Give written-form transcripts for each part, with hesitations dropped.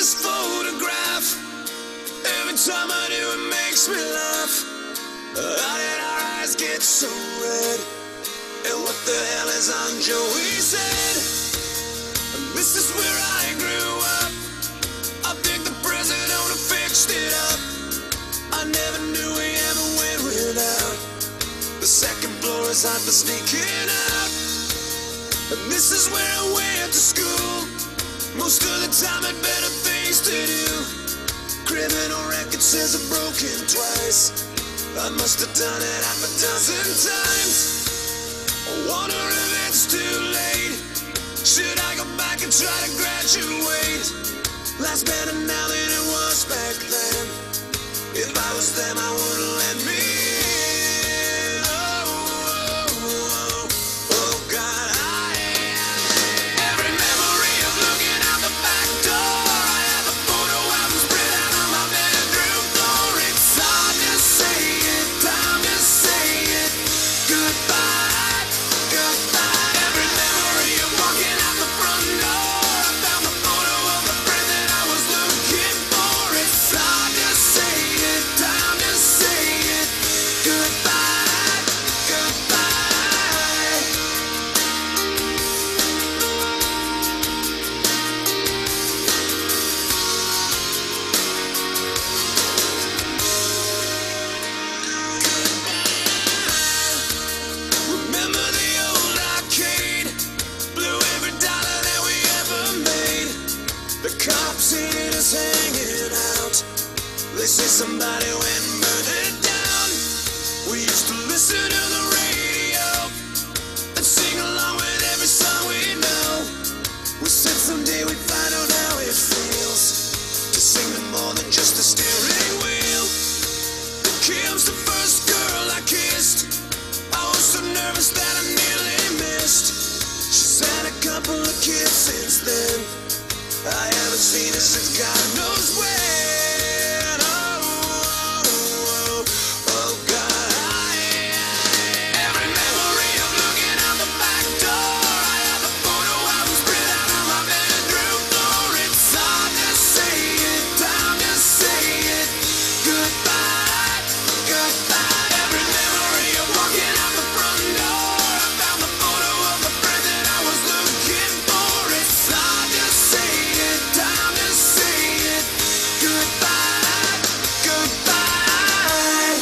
this photograph. Every time I do, it makes me laugh. How did our eyes get so red? And what the hell is on Joey's head? And this is where I grew up. I think the president would have fixed it up. I never knew we ever went without. The second floor is hot for sneaking out. And this is where I went to school. Most of the time had better things to do. Criminal record says I've broken twice. I must have done it half a dozen times. I wonder if it's too late. Should I go back and try to graduate? Life's better now than it was back then. If I was them, I wouldn't let me in. Oh God, every memory of looking out the back door. I have a photo album spread out on my bedroom floor. It's hard to say it, time to say it. Goodbye, goodbye. Every memory of walking out the front door. I found the photo of the friend that I was looking for. It's hard to say it, time to say it. Goodbye, goodbye. Remember the old arcade? Blew every dollar that we ever made. The cops see us hanging out. They say somebody went and burned it down. We used to listen to the radio and sing along with every song we know. We said someday we'd find out how it feels to sing to more than just a steering wheel. Kim's the first girl I kissed. I was so nervous that I nearly missed. She's had a couple of kids since then. I haven't seen her since God knows when. Oh God, every memory of looking out the back door. I have a photo album spread out on my bedroom floor. It's hard to say it, time to say it. Goodbye, goodbye. Every memory of walking out the front door. I found the photo of the friend that I was looking for. It's hard to say it, time to say it. Goodbye, goodbye.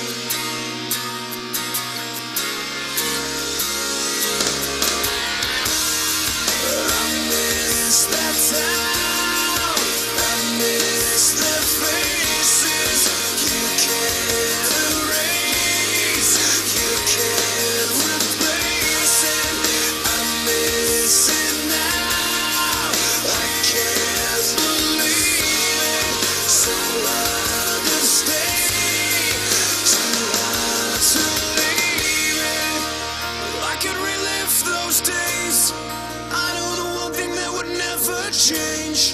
I miss that town. I miss the faces. You can't erase. You can't replace it. I miss it now. I can't believe it. So hard to stay. Too hard to leave it. I could relive those days. I know the one thing that would never change.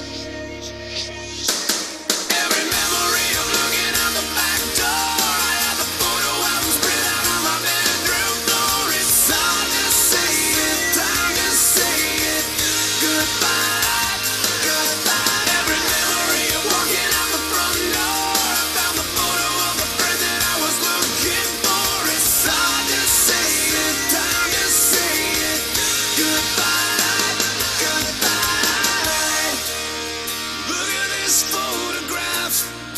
Every memory of looking out the back door. I have a photo album spread out on my bedroom floor. It's hard to say it, time to say it. Goodbye, goodbye. Every memory of walking out the front door. I found the photo of the friend that I was looking for. It's hard to say it, time to say it. Goodbye, goodbye. Look at this photograph.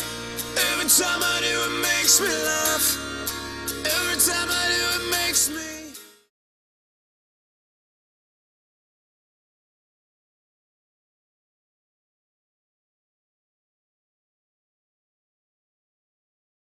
Every time I do, it makes me laugh. Every time I do, it makes me